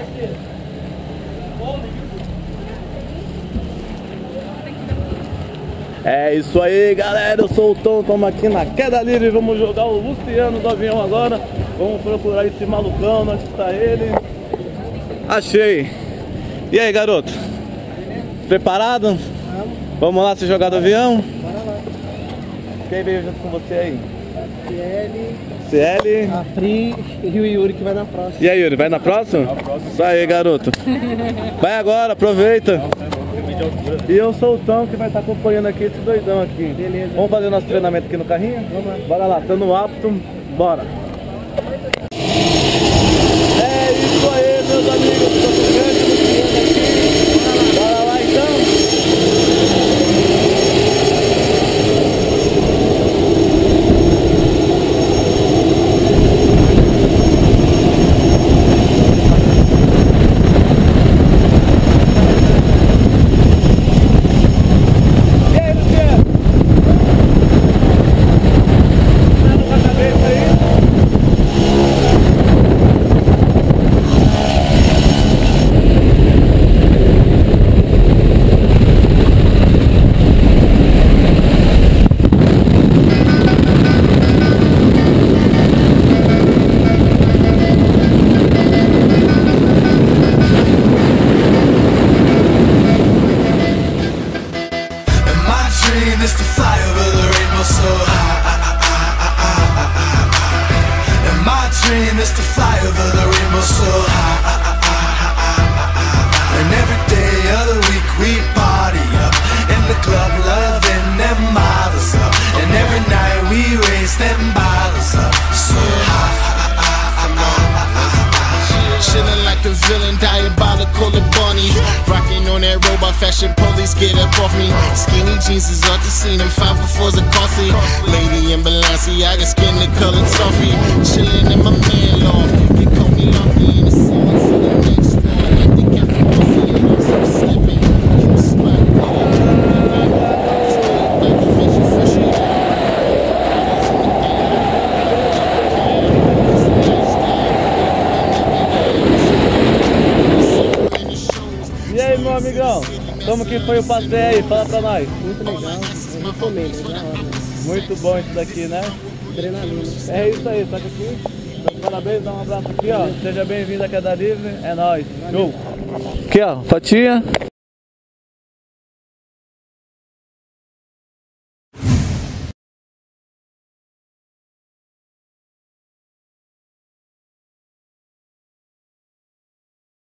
É isso aí, galera, eu sou o Tom, estamos aqui na queda livre, vamos jogar o Luciano do avião agora. Vamos procurar esse malucão, onde está ele? Achei. E aí, garoto? Preparado? Vamos lá se jogar do avião? Bora lá. Quem veio junto com você aí? CL, a Pri e o Yuri que vai na próxima. E aí, Yuri, vai na próxima? Isso aí, garoto. Vai agora, aproveita. E eu sou o Tom que vai estar acompanhando aqui esse doidão aqui. Beleza. Vamos fazer nosso treinamento aqui no carrinho? Vamos lá. Bora lá, estando apto, bora. É isso aí, meus amigos. Estou tocando aqui. Bora lá então. Is to fly over the rainbow so high. And my dream is to fly over the rainbow so high. And every day of the week we party up in the club, loving them models up. And every night we raise them bottles up so high. Chillin' like the villain, diabolical the bunny. Rockin' on that robot fashion, police get up off me. Skinny jeans is off the scene, and 504s are costly. Lady in Balenciaga, skin the colored toffee. Chillin' in my man loft, you can call me lucky in the song. So the next door, like they got the coffee, and I'm so slippin'. In the spot, E aí, meu amigão, como que foi o passeio aí? Fala pra nós. Muito legal, eu recomendo, da hora. Muito bom isso daqui, né? Adrenalina. É isso aí, toca aqui. Então, parabéns, dá um abraço aqui, ó. Seja bem-vindo à Queda Livre, é nóis. Show. Aqui, ó, fatia.